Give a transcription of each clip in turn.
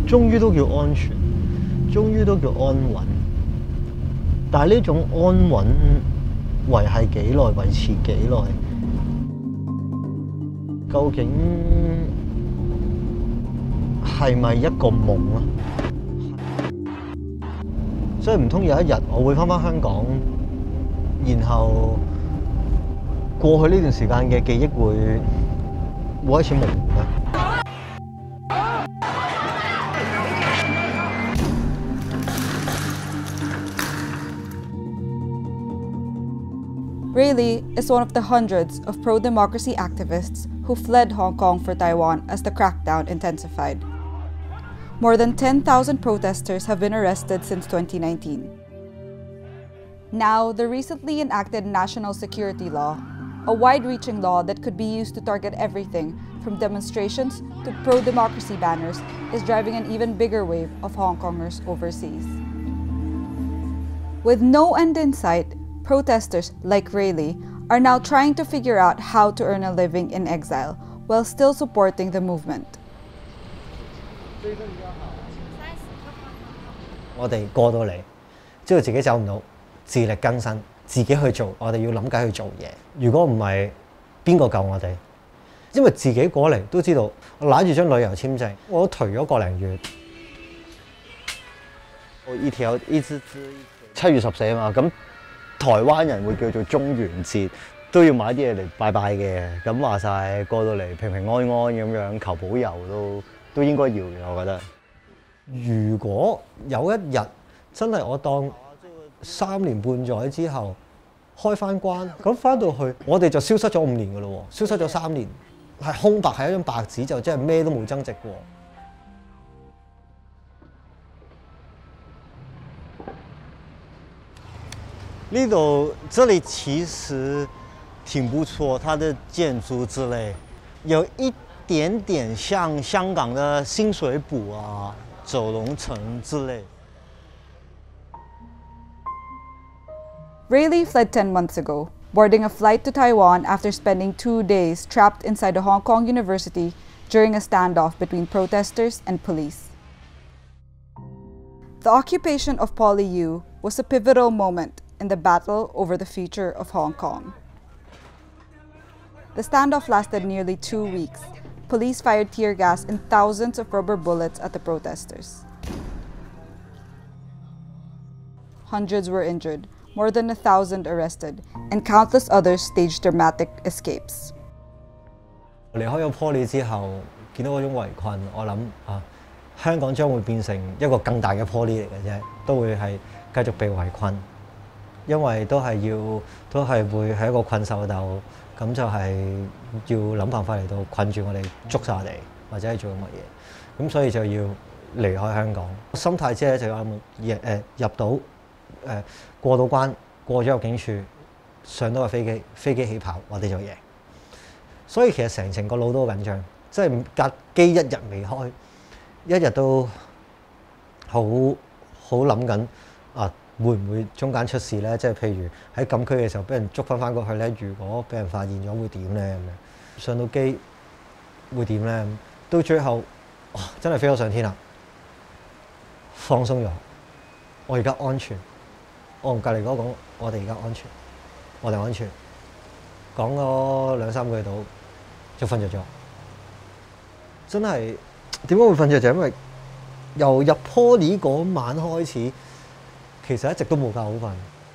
終於都叫安全，終於都叫安穩。但係呢種安穩維係幾耐，維持幾耐？究竟係咪一個夢啊？所以唔通有一日我會返香港，然後過去呢段時間嘅記憶會開始模糊咧？ Railey is one of the hundreds of pro-democracy activists who fled Hong Kong for Taiwan as the crackdown intensified. More than 10,000 protesters have been arrested since 2019. Now, the recently enacted national security law, a wide-reaching law that could be used to target everything from demonstrations to pro-democracy banners, is driving an even bigger wave of Hong Kongers overseas. With no end in sight, protesters like Railey are now trying to figure out how to earn a living in exile while still supporting the movement. 我哋過到嚟，知道自己走唔到，自力更生，自己去做。我哋要諗計去做嘢。如果唔係，邊個救我哋？因為自己過嚟都知道，我揦住張旅遊簽證，我都頹咗個零月。我一支7月14啊嘛，咁台灣人會叫做中元節，都要買啲嘢嚟拜拜嘅。咁話晒過到嚟平平安安咁樣求保佑都應該要嘅，我覺得。如果有一日真係我當3年半載之後開翻關，咁翻到去我哋就消失咗5年㗎咯喎，消失咗3年，係空白，係一張白紙，就真係咩都冇增值過。這裡其實挺不錯，它的建築之類有一點點像香港的新水埗啊、九龍城之類。 Railey fled 10 months ago, boarding a flight to Taiwan after spending 2 days trapped inside a Hong Kong university during a standoff between protesters and police. The occupation of PolyU was a pivotal moment in the battle over the future of Hong Kong. The standoff lasted nearly 2 weeks. Police fired tear gas and thousands of rubber bullets at the protesters. Hundreds were injured, more than 1,000 arrested, and countless others staged dramatic escapes. 離開咗 Poly 之後，見到嗰種圍困，我諗香港將會變成一個更大嘅 Poly 嚟嘅啫，都會係繼續被圍困。因為都係會喺一個困獸鬥，咁就係要諗辦法嚟到困住我哋，捉晒我哋，或者係做乜嘢，咁所以就要離開香港。心態啫就入到過到關，過咗入境處，上到個飛機起跑，我哋就贏。所以其實成個腦都好緊張，即係隔機一日未開，一日都好諗緊會唔會中間出事咧？即係譬如喺禁區嘅時候，俾人捉翻過去咧。如果俾人發現咗，會點咧？咁樣上到機會點咧？到最後，真係飛咗上天啦，放鬆咗。我而家安全。我同隔離嗰個講，我哋而家安全，我哋安全。講咗2、3句到，就瞓着咗。真係點解會瞓着？就因為由入 Poly 嗰晚開始。其實一直都冇覺好瞓。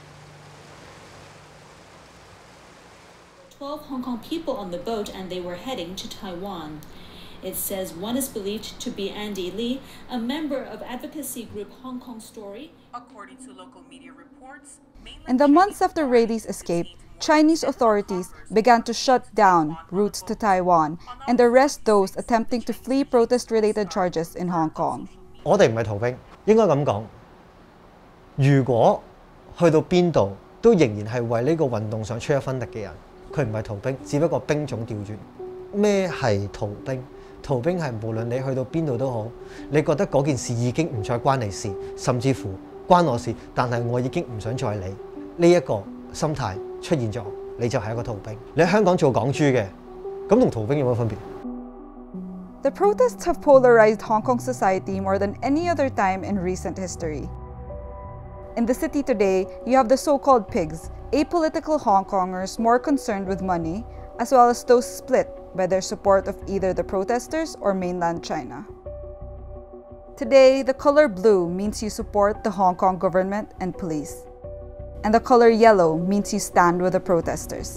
12 Hong Kong people on the boat and they were heading to Taiwan. It says one is believed to be Andy Lee, a member of advocacy group Hong Kong Story. According to local media reports, in the months after Railey's escape, Chinese authorities began to shut down routes to Taiwan and arrest those attempting to flee protest-related charges in Hong Kong. 我哋唔係逃兵，應該咁講。如果去到邊度都仍然係為呢個運動想出一分力嘅人，佢唔係逃兵，只不過兵種調轉。咩係逃兵？逃兵係無論你去到邊度都好，你覺得嗰件事已經唔再關你事，甚至乎關我事，但係我已經唔想再理。呢一個心態出現咗，你就係一個逃兵。你喺香港做港豬嘅，咁同逃兵有乜分別？ The protests have polarized Hong Kong society more than any other time in recent history. In the city today, you have the so-called pigs, apolitical Hong Kongers more concerned with money, as well as those split by their support of either the protesters or mainland China. Today, the color blue means you support the Hong Kong government and police, and the color yellow means you stand with the protesters.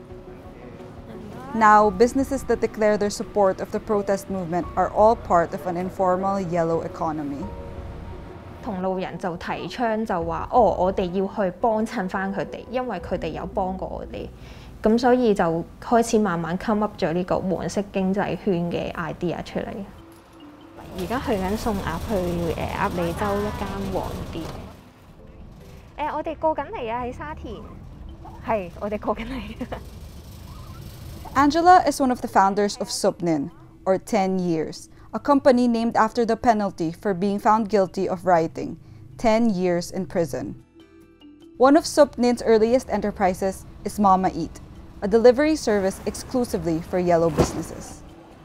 Now, businesses that declare their support of the protest movement are all part of an informal yellow economy. 同路人就提倡就話：哦，我哋要去幫襯翻佢哋，因為佢哋有幫過我哋。咁所以就開始慢慢 come up 咗呢個黃色經濟圈嘅 idea 出嚟。而家去緊送鴨去鴨脷洲一間黃店。我哋過緊嚟啊，喺沙田。係，我哋過緊嚟。 Angela is one of the founders of Sup Nin, or 10 years, a company named after the penalty for being found guilty of rioting, 10 years in prison. One of Sup Nin's earliest enterprises is Mama Eat, a delivery service exclusively for yellow businesses.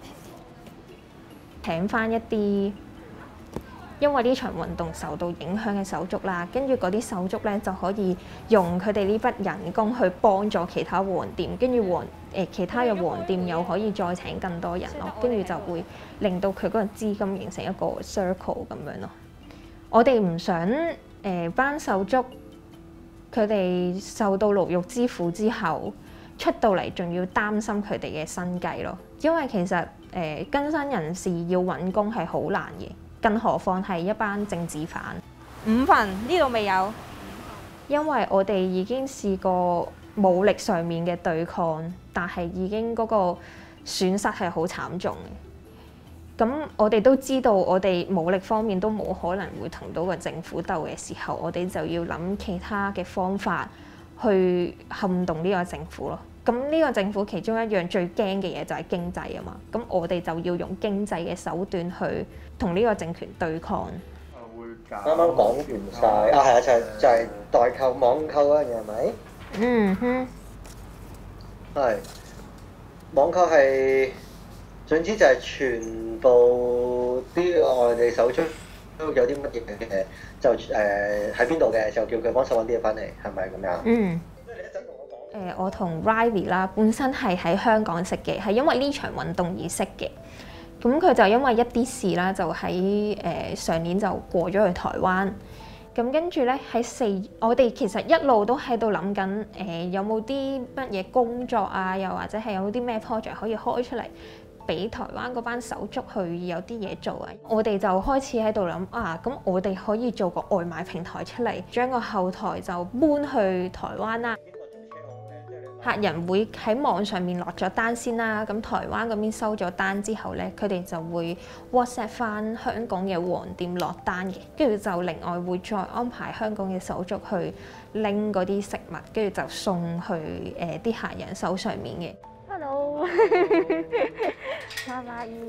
請翻一啲因為呢場運動受到影響嘅手足啦，跟住嗰啲手足咧就可以用佢哋呢筆人工去幫助其他黃店，跟住其他嘅黃店又可以再請更多人咯，跟住就會令到佢嗰個資金形成一個 circle 咁樣咯。我哋唔想班手足佢哋受到牢獄之苦之後出到嚟，仲要擔心佢哋嘅生計咯，因為其實更生人士要揾工係好難嘅。更何況係一班政治犯。5份呢度未有，因為我哋已經試過武力上面嘅對抗，但係已經嗰個損失係好慘重嘅。咁我哋都知道，我哋武力方面都冇可能會同到個政府鬥嘅時候，我哋就要諗其他嘅方法去撼動呢個政府咯。咁呢個政府其中一樣最驚嘅嘢就係經濟啊嘛，咁我哋就要用經濟嘅手段去同呢個政權對抗。 啱啱講完晒啊，係啊，就係代購網購嗰樣嘢係咪？ 嗯哼， 係網購係總之就係全部啲外地手足都有啲乜嘢嘅，就喺邊度嘅就叫佢幫手揾啲嘢翻嚟，係咪咁樣？ 嗯。我同 Railey 啦，本身係喺香港識嘅，係因為呢場運動而識嘅。咁佢就因為一啲事啦，就喺上年就過咗去台灣。咁跟住咧我哋其實一路都喺度諗緊有冇啲乜嘢工作啊，又或者係有啲咩 project 可以開出嚟，俾台灣嗰班手足去有啲嘢做啊。我哋就開始喺度諗啊，咁我哋可以做個外賣平台出嚟，將個後台就搬去台灣啦。客人會喺網上面落咗單先啦，咁台灣嗰邊收咗單之後咧，佢哋就會 WhatsApp 翻香港嘅黃店落單嘅，跟住就另外會再安排香港嘅手足去拎嗰啲食物，跟住就送去啲客人手上面嘅。Hello， 媽媽姨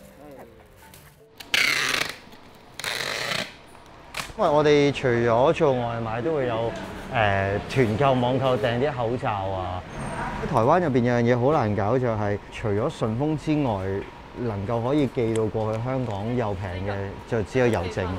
因為我哋除咗做外賣，都會有團購、網購訂啲口罩啊。喺台灣入邊有樣嘢好難搞，就係除咗順豐之外，能夠可以寄到過去香港又平嘅，就只有郵政。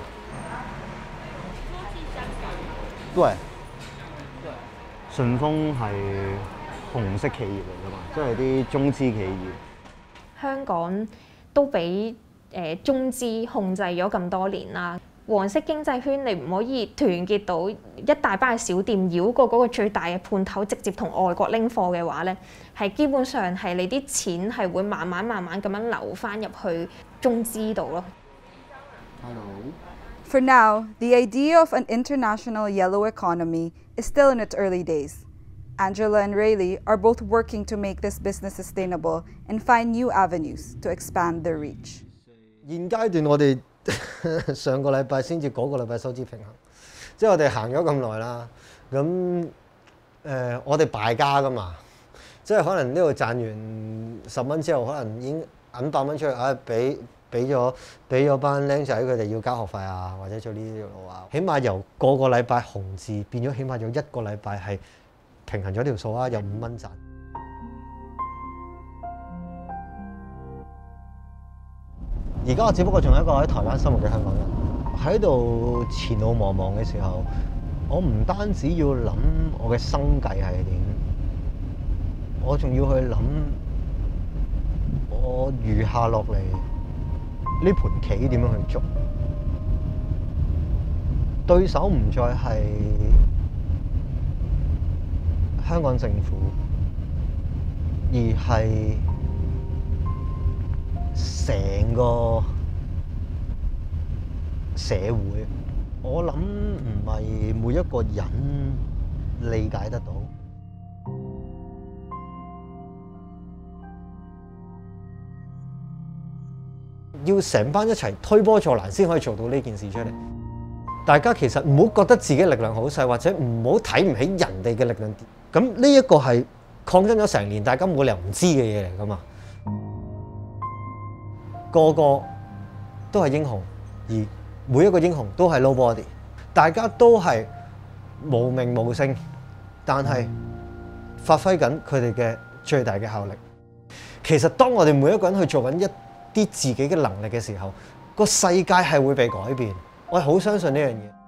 對，順豐係紅色企業嚟㗎嘛，即係啲中資企業。 香港都俾中資控制咗咁多年啦。黃色經濟圈你唔可以團結到一大班嘅小店，繞過嗰個最大嘅判頭，直接同外國拎貨嘅話咧，係基本上係你啲錢係會慢慢咁樣流翻入去中資度咯。 Hello. For now, the idea of an international yellow economy is still in its early days. Angela and Railey are both working to make this business sustainable and find new avenues to expand their reach. 現階段我哋上個禮拜先至嗰個禮拜收支平衡，即係我哋行咗咁耐啦。咁我哋敗家噶嘛，即係可能呢度賺完10蚊之後，可能已經揞100蚊出去，俾咗班僆仔佢哋要交學費啊，或者做呢啲路啊。起碼由個個禮拜紅字變咗，起碼有一個禮拜係平衡咗條數啊，有5蚊賺。 而家我只不過仲係一個喺台灣生活嘅香港人，喺度前路茫茫嘅時候，我唔單止要諗我嘅生計係點，我仲要去諗我餘下落嚟呢盤棋點樣去捉。對手唔再係香港政府，而係成個社會。我諗唔係每一個人理解得到。要成班一齊推波助瀾先可以做到呢件事出嚟。大家其實唔好覺得自己力量好細，或者唔好睇唔起人哋嘅力量。咁呢一個係抗爭咗成年，大家冇理由唔知嘅嘢嚟㗎嘛。個個都係英雄，而每一個英雄都係 nobody。大家都係無名無姓，但係發揮緊佢哋嘅最大嘅效力。其實當我哋每一個人去做緊一啲自己嘅能力嘅時候，個世界係會被改變。我係好相信呢樣嘢。